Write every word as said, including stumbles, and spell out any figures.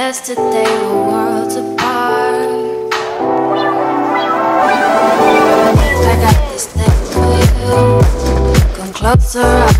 Yesterday we're worlds apart. I got this thing for you. Come closer,